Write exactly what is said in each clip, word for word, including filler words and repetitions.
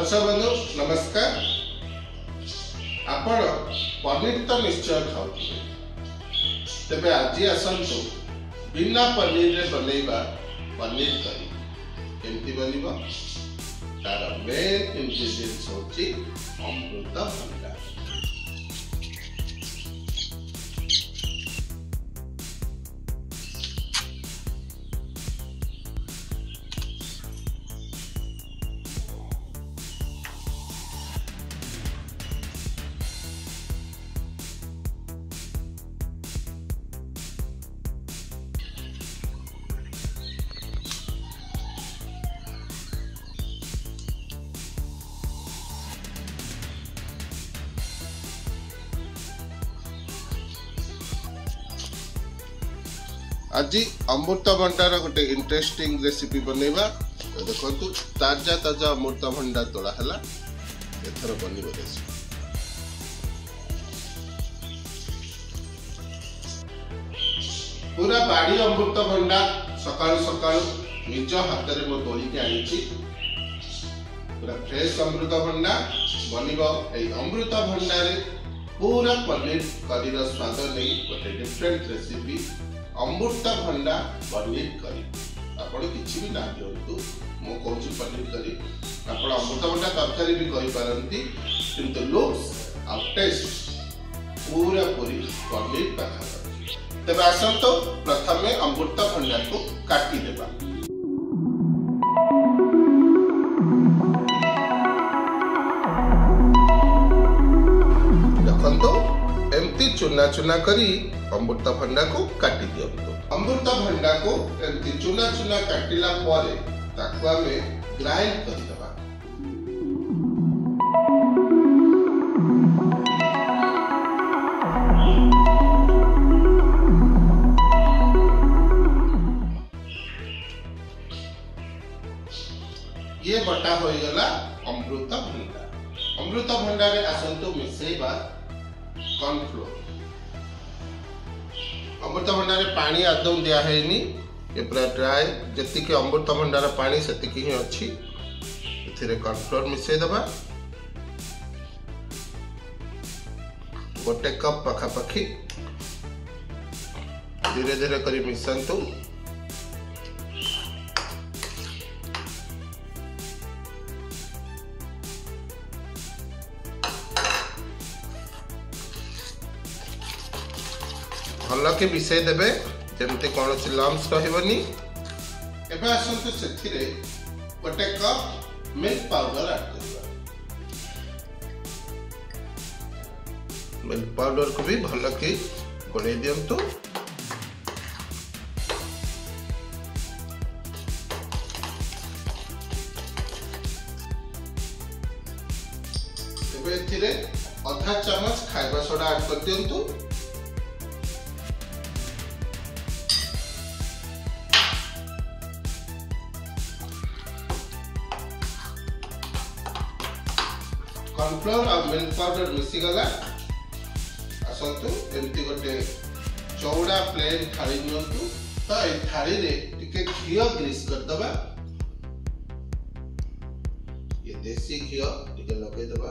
दर्शक बंधु नमस्कार। आपण पनीर तो निश्चय खाऊथिबे, तेबे आज आसंतु बिना पनीर रे बनैबा पनीर करी केमती बनिबो। तार मेन इंग्रेडिएंट्स होची अमृतभंडा। आज अमृतभंडार गोटे इंटरेस्टिंग रेसिपी बनैबा। तो देखो ताजा ताजा अमृतभंडा तोड़ा है एथर बन रेसिपी। पूरा बाड़ी अमृतभंडा सकाळु सकाळु निज हाथ में मो तोड़ी के आनी पूरा फ्रेश अमृतभंडा बनिबो। एई अमृतभंडा रे पूरा पनीर करी स्वाद नहीं गोटे डिफरेंट रेसिपी अमृतभंडा पनीर करी। आपण किछि भी ना दियंतु, मो कहूची पनीर करी आपण अमृतभंडा तरकारी भी करि पारंती, किंतु लुक्स और टेस्ट पूरा पूरी पनीर पाखा। तबे आसंतो प्रथमे अमृतभंडा को काटी देबा। देखंतो एमती चुना चुना करी अमृतभंडा को काटी दियंतु। अमृतभंडा को एमती चुना चुना काटिला परे ताकू आमे ग्राइंड कर देबा। ये बटा हो गला अमृतभंडा। अमृतभंडा रे आसंतो मिसेबा कॉर्नफ्लोर। अमृतभंडा रे पानी आदौ दिया है नी, ये पूरा ड्राई जति के अमृतभंडा रे पानी सेति की ही अछि। एथिरे कॉर्नफ्लोर मिसै दबा गोटे कप पखा पखी। धीरे धीरे करी मिसंतु। भल के मिसई देबे जेमते कौन सी लम्स रहबनी। एबे आसंतु सेथिरे गोटे कप मिल्क पाउडर ऐड करबा। मिल्क पाउडर को भी भल के गोले दियंतु। एबे एथिरे आधा चम्मच खाइबा सोडा ऐड कर दियंतु। कॉर्नफ्लोर और मिल्क पाउडर मिसी गला। आसंतु एमती गोटे चौड़ा प्लेन थाली नियंतु। तो ए थाली रे टिके घी ग्रीस कर दबा। ये देसी घी टिके लगे दबा।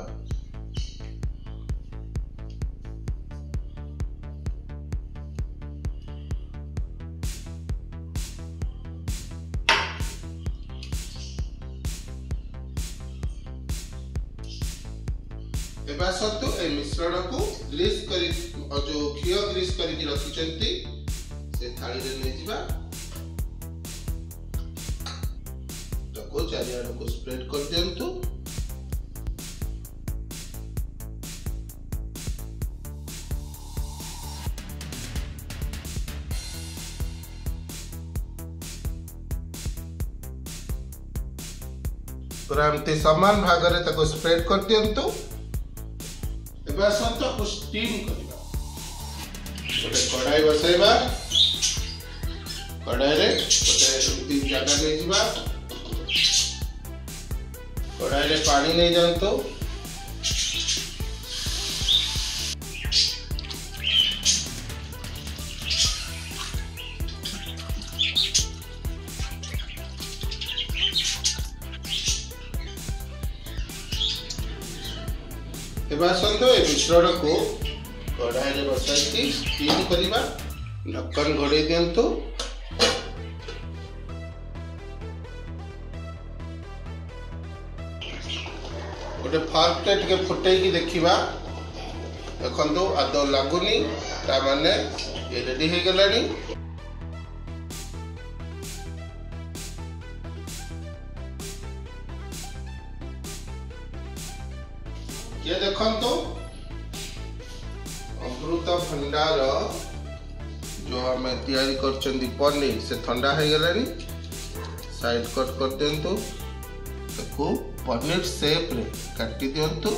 एबा सतु ए मिश्रण को ग्रीस करी और जो घी ग्रीस करी रखी चंती से थाली रे ले जिबा। तको चारियाड को स्प्रेड कर दियंतु। पूरा एमती समान भाग रे तको स्प्रेड कर दियंतु। को स्टीम करिबा। गोटे कढ़ाई बसैबा। कढ़ाई रे गोटे तीन जगह ले जिबा। कढ़ाई रे पानी नहीं जानतो। एबे आसंतो ए मिश्रण को कढ़ाई रे बसाई स्टीम करिबा ढक्कन घोड़े दियंतु गोटे फर्क टे टिके फुटै की देखिबा देखंतु आदो लागुनी ता माने ये रेडी हे गलानी ये देखंतु अमृत भंडार जो हमें तैयारी करचंदी पनीर से ठंडा हो गलानी साइड कट कर दियंतु ताको पनीर शेप रे काटी दियंतु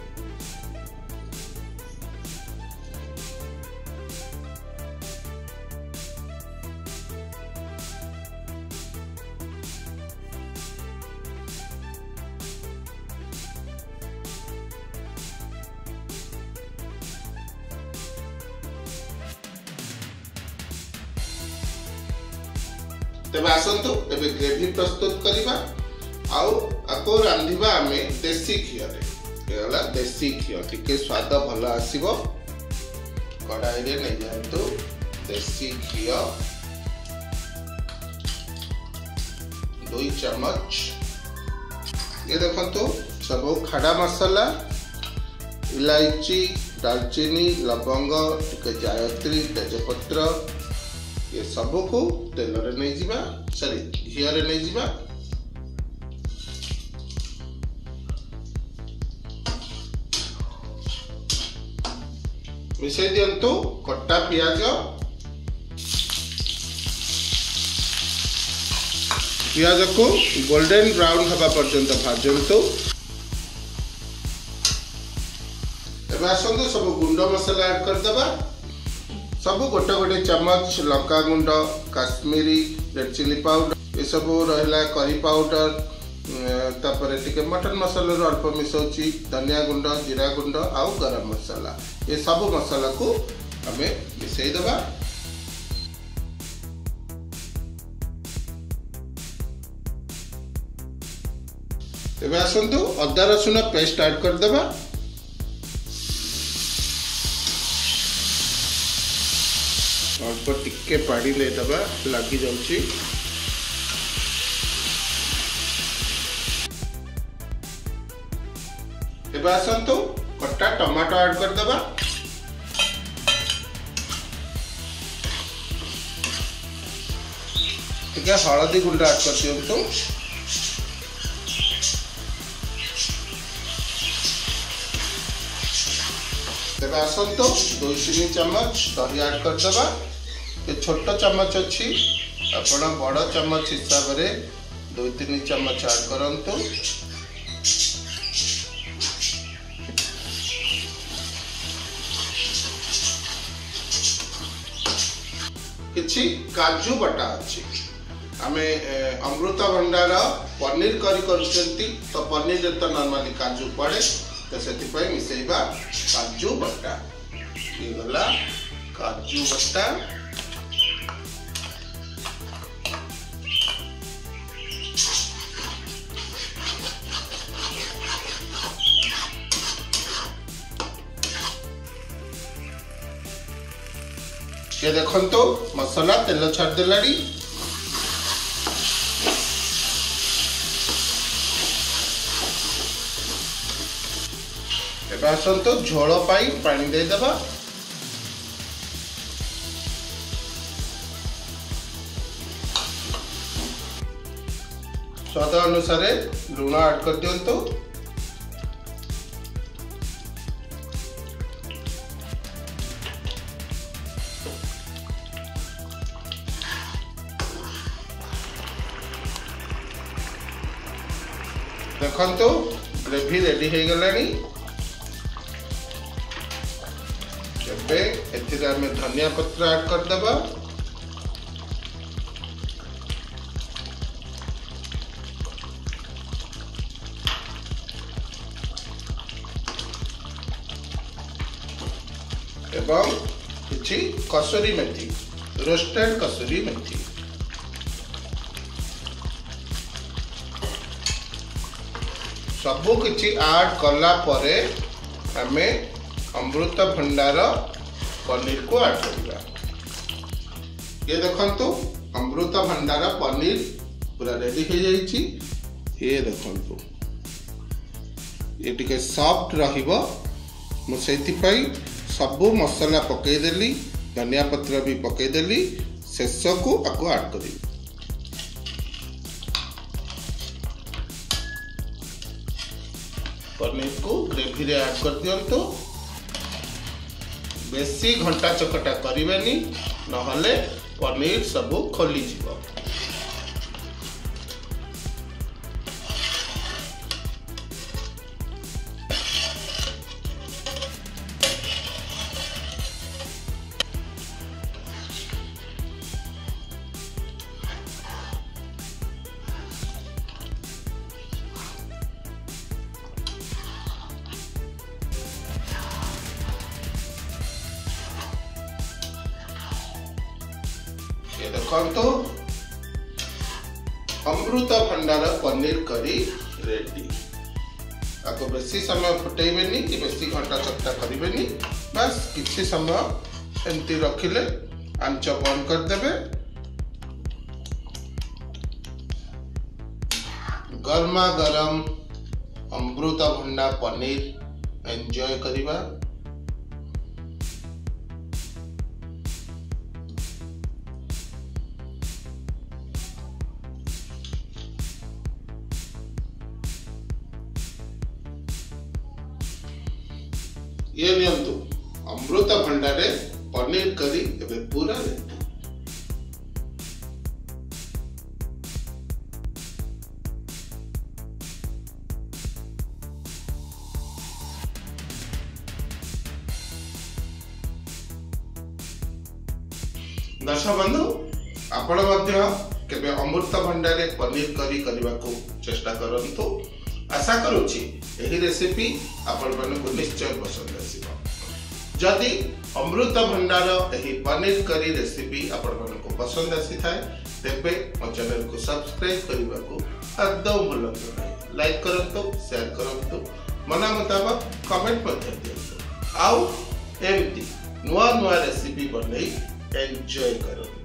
तेबे आसंतु एबे ग्रेवी प्रस्तुत करिबा आउ आको रांधिबा आमे देसी घी रे एला देसी घी टिके स्वाद भलो आसीबो कढ़ाई रे नै जांतु देसी घी दो चम्मच ये देखंतु सब खड़ा मसाला इलायची दालचीनी लवंग टिके जायत्री तेजपत्र ये सब को तेल रे नै जिबा सॉरी घी रे नै जिबा मिसै दियंतु कट्टा प्याज प्याज को गोल्डन ब्राउन हवा पर्यंत भाजंतु एबे आसंतु सब गुंड मसाला ऐड कर दबा सब गोटे गोटे चम्मच लंका गुंड काश्मीरी रेड चिली पाउडर ये सब रहला करी पाउडर तापर टिके मटन मसाला रो अल्प मिसौची धनिया गुंड जीरा गुंड आउ गरम मसाला ये सब मसाला को हमें मिसई दबा एबे आसंतु अदा रसुन पेस्ट ऐड कर दबा अल्प टिके पानी ले दबा लगी जाउची एबे आसंतु कट्टा टमाटो ऐड कर दबा ठीक है हल्दी गुंड ऐड कर दियंतु एबे आसंतु दो तीन चम्मच दही ऐड कर दबा ये छोट चम्मच अच्छी आपण बड़ चम्मच हिसाब रे दो तीन चम्मच ऐड करंतु किछि काजू बटा अच्छी आमे अमृत भंडार पनीर करी करछंती तो पनीर रे तो नॉर्मली काजू पड़े तो सेति पय मिसेइबा काजू बटा ये गला काजू बटा ये देखंतो मसाला तेल छाड़ देलाड़ी एबे आसंतो झोल पाई पानी दे दबा स्वाद अनुसार लूण ऐड कर दियंतो देखंतो ग्रेवी रेडी हो गलानी एबे एथिरे हमें धनिया पत्र ऐड कर दबा एवं किछि कसूरी मेथी रोस्टेड कसूरी मेथी सबु किछि ऐड कला परे आमे अमृत भंडार पनीर को ऐड करिबा। ये देखंतु अमृत भंडार पनीर पूरा रेडी हो जाइछि। ये देखंतु ये टिके सॉफ्ट रहिबो। मु सेति पई सबु मसाला पकई देली, धनिया पत्र भी पकई देली, शेष को आको ऐड करी। पनीर को ग्रेवी रे ऐड कर दियंतु। बेसी घंटा चकटा करिवेनी, नहले पनीर सबु खोली जीवो। ये देखो अमृत भंडार पनीर करी रेडी। आपको बेसी समय फुटेबेनी कि बेसी घंटा चकटा करिवेनी, बस किसी समय एमती रखिले आंच बंद कर देबे। गर्मा गरम अमृत भंडा पनीर एंजॉय करिबा। ये नियंतु अमृत भंडारे पनीर करी एबे पूरा रेडी। दर्शक बंधु आपण मध्य केबे अमृत भंडारे पनीर करी करबा को चेष्टा करंतु। आशा करूची एही रेसिपी आपण मानकु निश्चय पसंद आसीबो। जदि अमृत भंडार एही पनीर करी रेसिपी आपण मानकु पसंद आसी थाए तेबे मो चैनल को सब्सक्राइब करबा को आदौ भूलंतु नहीं। लाइक करंतु, शेयर करंतु, मना मुताबिक कमेंट मध्ये दियंतु। आउ एमती नुआ नुआ रेसिपी बनै एंजॉय करंतु।